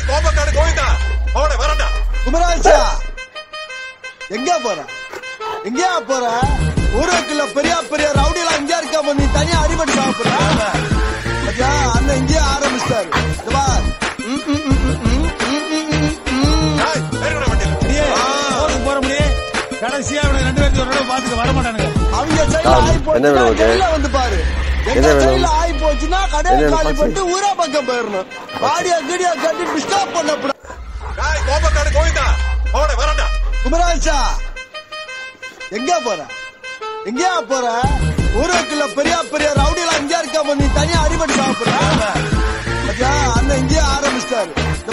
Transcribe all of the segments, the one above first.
கோபக்காடு கோவிந்தா அவனை வரண்டா. குமராஜா எங்க போற? எங்கயா போற? ஊருக்குள்ள பெரிய பெரிய ரவுடிலாம் இங்க இருக்காம நீ தனியா அடிபட்டு சாப்பிடுற. அண்ணன் இங்கே ஆரம்பிச்சாரு. போற முடியும் கடைசியா ரெண்டு பேரும் பாத்துக்க வர மாட்டானுங்க. அவங்க சைடுல ஆகி போச்சுன்னா ஜெயில வந்து பாரு. எங்க சைடுல ஆகி போச்சுன்னா கடையை காலி பண்ணிட்டு ஊரா பக்கம் போயிடணும். பாடியா கீடியா கட்டி டிஸ்டர்ப் பண்ணப்பட. கோபக்காடு கோவிந்தா அவனை வரண்டா. குமராஜா எங்க போற? எங்கயா போற? ஊருக்குள்ள பெரிய பெரிய ரவுடிலாம் இங்க இருக்காம நீ தனியா அடிபட்டு சாப்பிடுற. அண்ணன் இங்கே ஆரம்பிச்சாரு.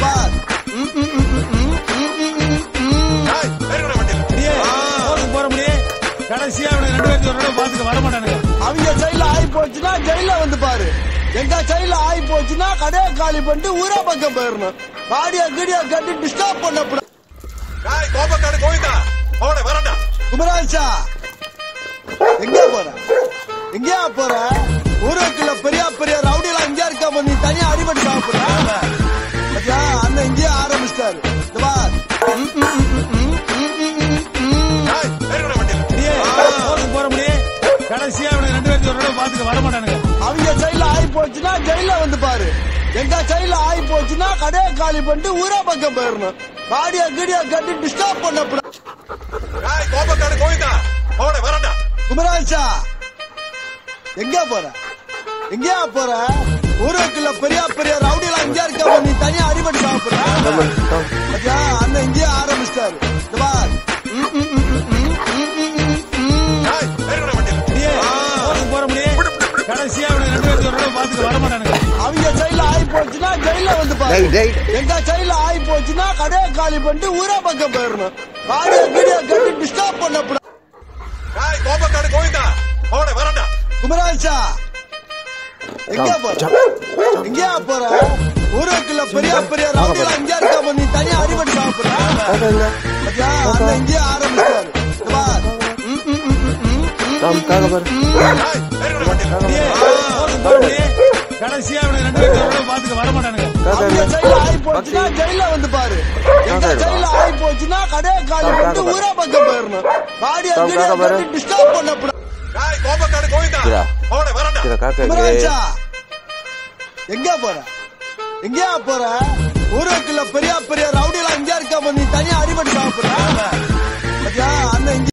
போற முடியும் கடைசியா ரெண்டு பேரும் பாத்துக்க வர மாட்டானுங்க. அவங்க சைடுல ஆகி போச்சுன்னா ஜெயில வந்து பாரு. எங்க சைடுல ஆகி போச்சுன்னா கடையை காலி பண்ணிட்டு ஊரா பக்கம் போயிடணும். பாடியா கீடியா கட்டி டிஸ்டர்ப் பண்ணப்பட. கோபக்காடு கோவிந்தா அவனை வரண்டா. குமராஜா எங்க போற? எங்கயா போற? ஊருக்குள்ள பெரிய பெரிய ரவுடிலாம் இங்க இருக்காம நீ தனியா அடிபட்டு சாப்பிடுற. அண்ணன் இங்கே ஆரம்பிச்சாரு. போற முடியும் கடைசியா ரெண்டு பேரும் பாத்துக்க வர மாட்டானுங்க. அவங்க சைடுல ஆகி போச்சுன்னா ஜெயில வந்து பாரு. எங்க சைடுல ஆகி போச்சுன்னா கடையை காலி பண்ணிட்டு ஊரா பக்கம் போயிடணும். பாடியா கீடியா கட்டி டிஸ்டர்ப் பண்ணப்பட. கோபக்காடு கோவிந்தா அவனை வரண்டா. குமராஜா எங்க போற? எங்கயா போற? ஊருக்குள்ள பெரிய பெரிய ரவுடிலாம் இங்க இருக்காம நீ தனியா அடிபட்டு சாப்பிடுற. அண்ணன் இங்கே ஆரம்பிச்சாரு. போற முடியும் கடைசியா ரெண்டு பேரும் பாத்துக்க வர மாட்டானுங்க. அவங்க சைடுல ஆகி போச்சுன்னா ஜெயில வந்து பாரு. எங்க சைடுல ஆகி போச்சுன்னா கடையை காலி பண்ணிட்டு ஊரா பக்கம் போயிடணும். பாடியா கீடியா கட்டி டிஸ்டர்ப் பண்ணப்பட. கோபக்காடு கோவிந்தா அவனை வரண்டா. குமராஜா எங்க போற? எங்கயா போற? ஊருக்குள்ள பெரிய பெரிய ரவுடிலாம் இங்க இருக்காம நீ தனியா அடிபட்டு சாப்பிடுற. அண்ணன் இங்கே ஆரம்பிச்சாரு. கடைசியா ரெண்டு பேரும் பாத்துக்க வர மாட்டானுங்க. அவங்க சைடுல ஆகி போச்சுன்னா ஜெயில வந்து பாரு. எங்க சைடுல ஆகி போச்சுன்னா கடையை காலி பண்ணிட்டு ஊரா பக்கம் போயிடணும். பாடியா கீடியா கட்டி டிஸ்டர்ப் பண்ணப்பட. கோபக்காடு கோவிந்தா அவனை வரண்டா. குமராஜா எங்க போற? எங்கயா போற? ஊருக்குள்ள பெரிய பெரிய ரவுடிலாம் இங்க இருக்காம நீ தனியா அடிபட்டு சாப்பிடுற. அண்ணன்